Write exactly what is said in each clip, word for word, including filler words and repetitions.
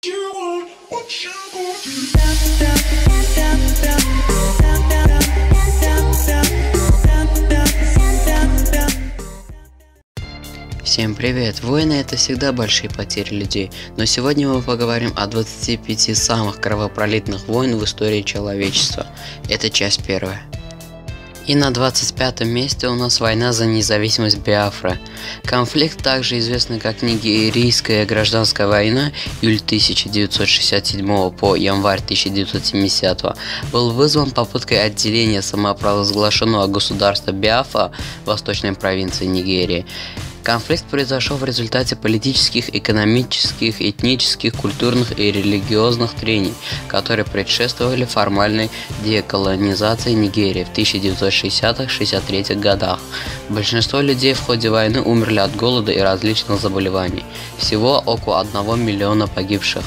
Всем привет! Войны — это всегда большие потери людей, но сегодня мы поговорим о двадцати пяти самых кровопролитных войн в истории человечества. Это часть первая. И на двадцать пятом месте у нас война за независимость Биафры. Конфликт, также известный как Нигерийская гражданская война июль тысяча девятьсот шестьдесят седьмого по январь тысяча девятьсот семидесятого, был вызван попыткой отделения самопровозглашенного государства Биафра восточной провинции Нигерии. Конфликт произошел в результате политических, экономических, этнических, культурных и религиозных трений, которые предшествовали формальной деколонизации Нигерии в тысяча девятьсот шестидесятых — шестьдесят третьих годах. Большинство людей в ходе войны умерли от голода и различных заболеваний. Всего около одного миллиона погибших.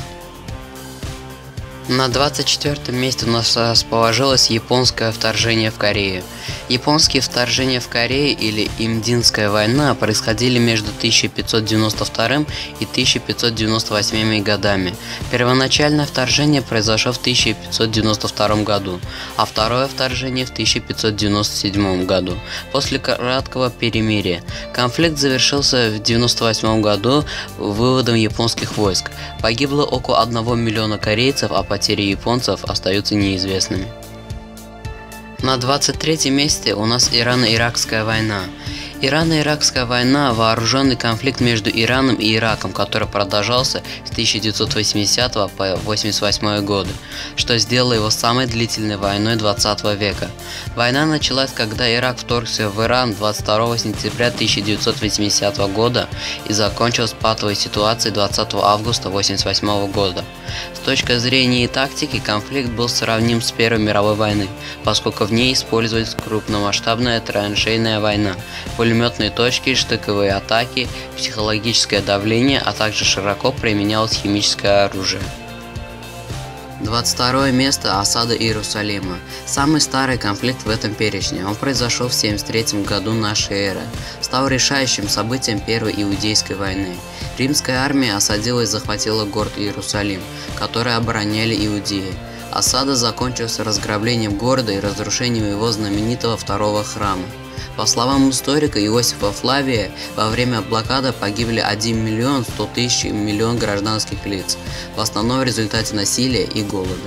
На двадцать четвёртом месте у нас расположилось японское вторжение в Корею. Японские вторжения в Корею или Имдинская война происходили между тысяча пятьсот девяносто вторым и тысяча пятьсот девяносто восьмым годами. Первоначальное вторжение произошло в тысяча пятьсот девяносто втором году, а второе вторжение в тысяча пятьсот девяносто седьмом году. После краткого перемирия конфликт завершился в девяносто восьмом году выводом японских войск. Погибло около одного миллиона корейцев, а потери японцев остаются неизвестными. На двадцать третьем месте у нас Ирано-Иракская война. Ирано-Иракская война – вооруженный конфликт между Ираном и Ираком, который продолжался с тысяча девятьсот восьмидесятого по восемьдесят восьмой годы, что сделало его самой длительной войной двадцатого века. Война началась, когда Ирак вторгся в Иран двадцать второго сентября тысяча девятьсот восьмидесятого года и закончилась патовой ситуацией двадцатого августа восемьдесят восьмого года. С точки зрения и тактики, конфликт был сравним с Первой мировой войной, поскольку в ней использовалась крупномасштабная траншейная война, пулеметные точки, штыковые атаки, психологическое давление, а также широко применялось химическое оружие. двадцать второе место – осада Иерусалима. Самый старый конфликт в этом перечне. Он произошел в семьдесят третьем году нашей эры. Стал решающим событием Первой Иудейской войны. Римская армия осадила и захватила город Иерусалим, который обороняли иудеи. Осада закончилась разграблением города и разрушением его знаменитого второго храма. По словам историка Иосифа Флавия, во время блокады погибли один миллион сто тысяч миллион гражданских лиц, в основном в результате насилия и голода.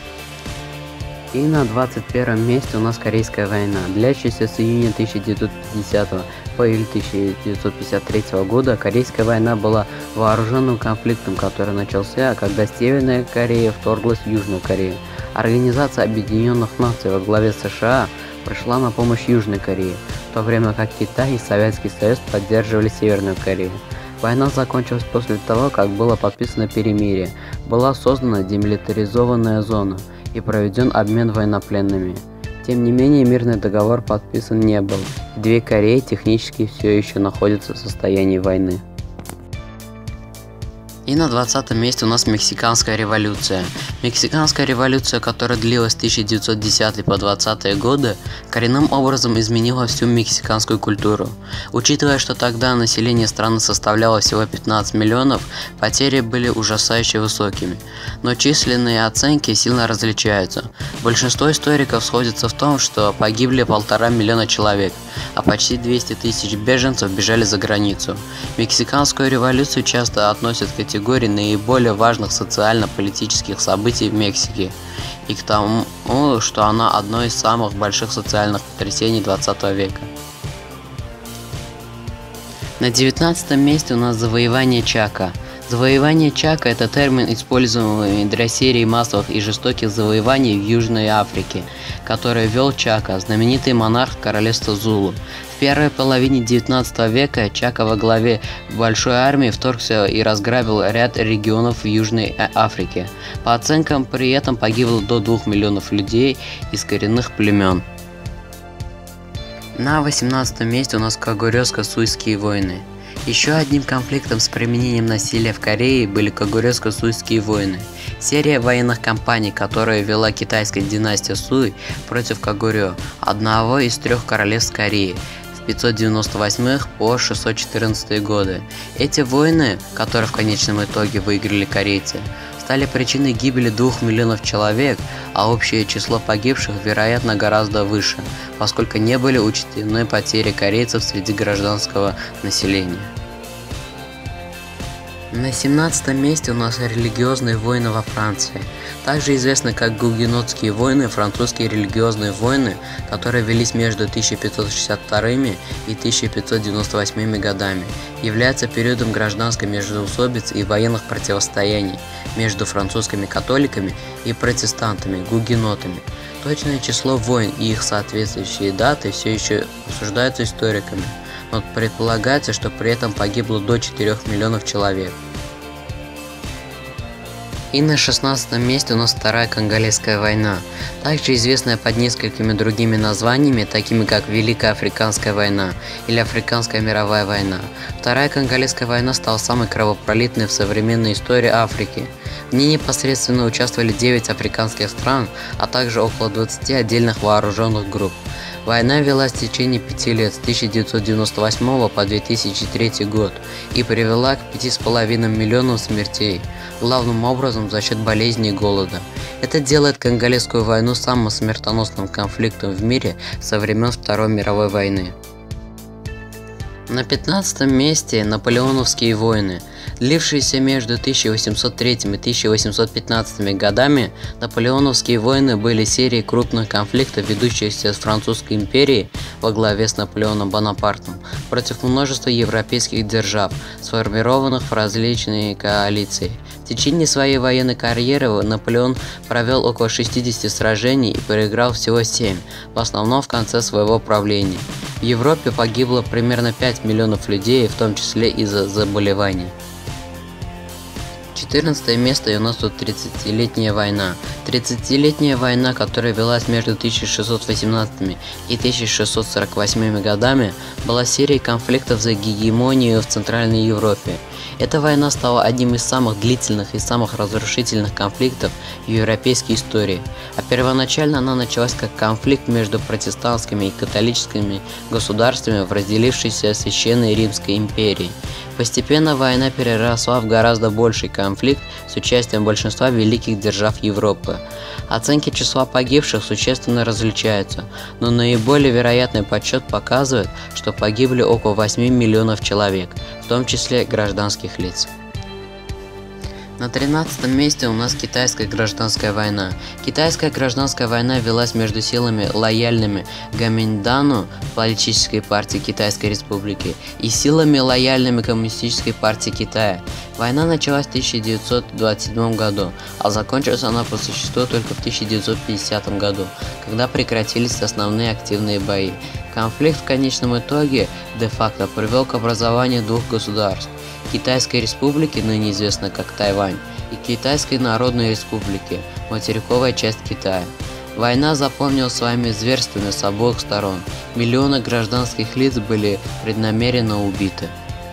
И на двадцать первом месте у нас Корейская война, длящаяся с июня тысяча девятьсот пятидесятого по июль тысяча девятьсот пятьдесят третьего года. Корейская война была вооруженным конфликтом, который начался, когда Северная Корея вторглась в Южную Корею. Организация Объединенных Наций во главе США пришла на помощь Южной Корее, в то время как Китай и Советский Союз поддерживали Северную Корею. Война закончилась после того, как было подписано перемирие, была создана демилитаризованная зона и проведен обмен военнопленными. Тем не менее, мирный договор подписан не был, и две Кореи технически все еще находятся в состоянии войны. И на двадцатом месте у нас Мексиканская революция. Мексиканская революция, которая длилась с тысяча девятьсот десятого по двадцатые годы, коренным образом изменила всю мексиканскую культуру. Учитывая, что тогда население страны составляло всего пятнадцать миллионов, потери были ужасающе высокими. Но численные оценки сильно различаются. Большинство историков сходятся в том, что погибли полтора миллиона человек, а почти двести тысяч беженцев бежали за границу. Мексиканскую революцию часто относят к категории наиболее важных социально-политических событий в Мексике и к тому, что она одно из самых больших социальных потрясений двадцатого века. На девятнадцатом месте у нас завоевание Чака. Завоевание Чака – это термин, используемый для серии массовых и жестоких завоеваний в Южной Африке, который вел Чака, знаменитый монарх королевства Зулу. В первой половине девятнадцатого века Чака во главе большой армии вторгся и разграбил ряд регионов в Южной Африке. По оценкам, при этом погибло до двух миллионов людей из коренных племен. На восемнадцатом месте у нас Кагорьоско-Суйские войны. Еще одним конфликтом с применением насилия в Корее были Кагорьоско-Суйские войны. Серия военных кампаний, которую вела китайская династия Суй против Кагорьо, одного из трех королевств Кореи, с пятьсот девяносто восьмого по шестьсот четырнадцатые годы. Эти войны, которые в конечном итоге выиграли корейцы, стали причиной гибели двух миллионов человек, а общее число погибших, вероятно, гораздо выше, поскольку не были учтены потери корейцев среди гражданского населения. На семнадцатом месте у нас религиозные войны во Франции, также известны как гугенотские войны, французские религиозные войны, которые велись между тысяча пятьсот шестьдесят вторым и тысяча пятьсот девяносто восьмым годами, являются периодом гражданской междоусобицы и военных противостояний между французскими католиками и протестантами, гугенотами. Точное число войн и их соответствующие даты все еще обсуждаются историками, но предполагается, что при этом погибло до четырёх миллионов человек. И на шестнадцатом месте у нас Вторая Конголезская война, также известная под несколькими другими названиями, такими как Великая Африканская война или Африканская мировая война. Вторая Конголезская война стала самой кровопролитной в современной истории Африки. В ней непосредственно участвовали девять африканских стран, а также около двадцати отдельных вооруженных групп. Война велась в течение пяти лет с тысяча девятьсот девяносто восьмого по две тысячи третий год и привела к пяти с половиной миллионам смертей, главным образом за счет болезней и голода. Это делает Конголезскую войну самым смертоносным конфликтом в мире со времен Второй мировой войны. На пятнадцатом месте Наполеоновские войны. Длившиеся между тысяча восемьсот третьим и тысяча восемьсот пятнадцатым годами, Наполеоновские войны были серией крупных конфликтов, ведущихся с Французской империей во главе с Наполеоном Бонапартом против множества европейских держав, сформированных в различные коалиции. В течение своей военной карьеры Наполеон провел около шестидесяти сражений и проиграл всего семь, в основном в конце своего правления. В Европе погибло примерно пять миллионов людей, в том числе из-за заболеваний. четырнадцатое место, и у нас тут тридцатилетняя война. тридцатилетняя война, которая велась между тысяча шестьсот восемнадцатым и тысяча шестьсот сорок восьмым годами, была серией конфликтов за гегемонию в Центральной Европе. Эта война стала одним из самых длительных и самых разрушительных конфликтов в европейской истории, а первоначально она началась как конфликт между протестантскими и католическими государствами в разделившейся Священной Римской империи. Постепенно война переросла в гораздо больший конфликт с участием большинства великих держав Европы. Оценки числа погибших существенно различаются, но наиболее вероятный подсчет показывает, что погибли около восьми миллионов человек, в том числе гражданских лиц. На тринадцатом месте у нас Китайская гражданская война. Китайская гражданская война велась между силами, лояльными Гоминдану, политической партии Китайской Республики, и силами, лояльными Коммунистической партии Китая. Война началась в тысяча девятьсот двадцать седьмом году, а закончилась она по существу только в тысяча девятьсот пятидесятом году, когда прекратились основные активные бои. Конфликт в конечном итоге де-факто привел к образованию двух государств – Китайской Республики, ныне известной как Тайвань, и Китайской Народной Республики, материковая часть Китая. Война запомнилась своими зверствами с обоих сторон. Миллионы гражданских лиц были преднамеренно убиты.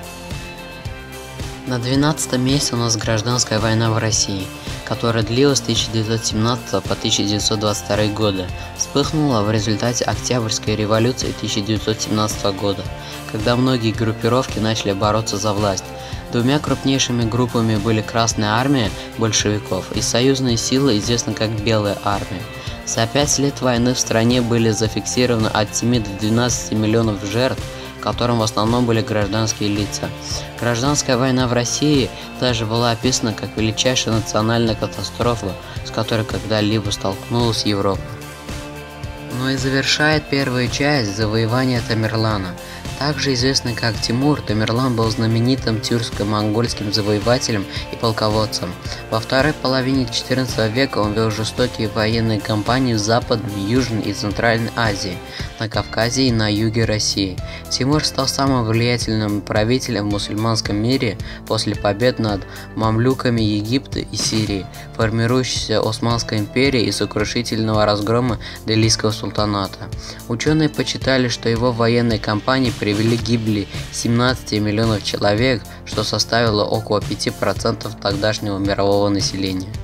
На двенадцатом месте у нас гражданская война в России, которая длилась с тысяча девятьсот семнадцатого по тысяча девятьсот двадцать второй годы, вспыхнула в результате Октябрьской революции тысяча девятьсот семнадцатого года, когда многие группировки начали бороться за власть. Двумя крупнейшими группами были Красная армия большевиков и союзные силы, известные как Белая армия. За пять лет войны в стране были зафиксированы от семи до двенадцати миллионов жертв, которым в основном были гражданские лица. Гражданская война в России также была описана как величайшая национальная катастрофа, с которой когда-либо столкнулась Европа. Ну и завершает первую часть завоевание Тамерлана. Также известный как Тимур, Тамерлан был знаменитым тюркско-монгольским завоевателем и полководцем. Во второй половине четырнадцатого века он вел жестокие военные кампании в Западной, Южной и Центральной Азии, на Кавказе и на юге России. Тимур стал самым влиятельным правителем в мусульманском мире после побед над мамлюками Египта и Сирии, формирующейся Османской империи и сокрушительного разгрома Делийского султаната. Ученые почитали, что его военные кампании привели к гибели семнадцати миллионов человек, что составило около пяти процентов тогдашнего мирового населения.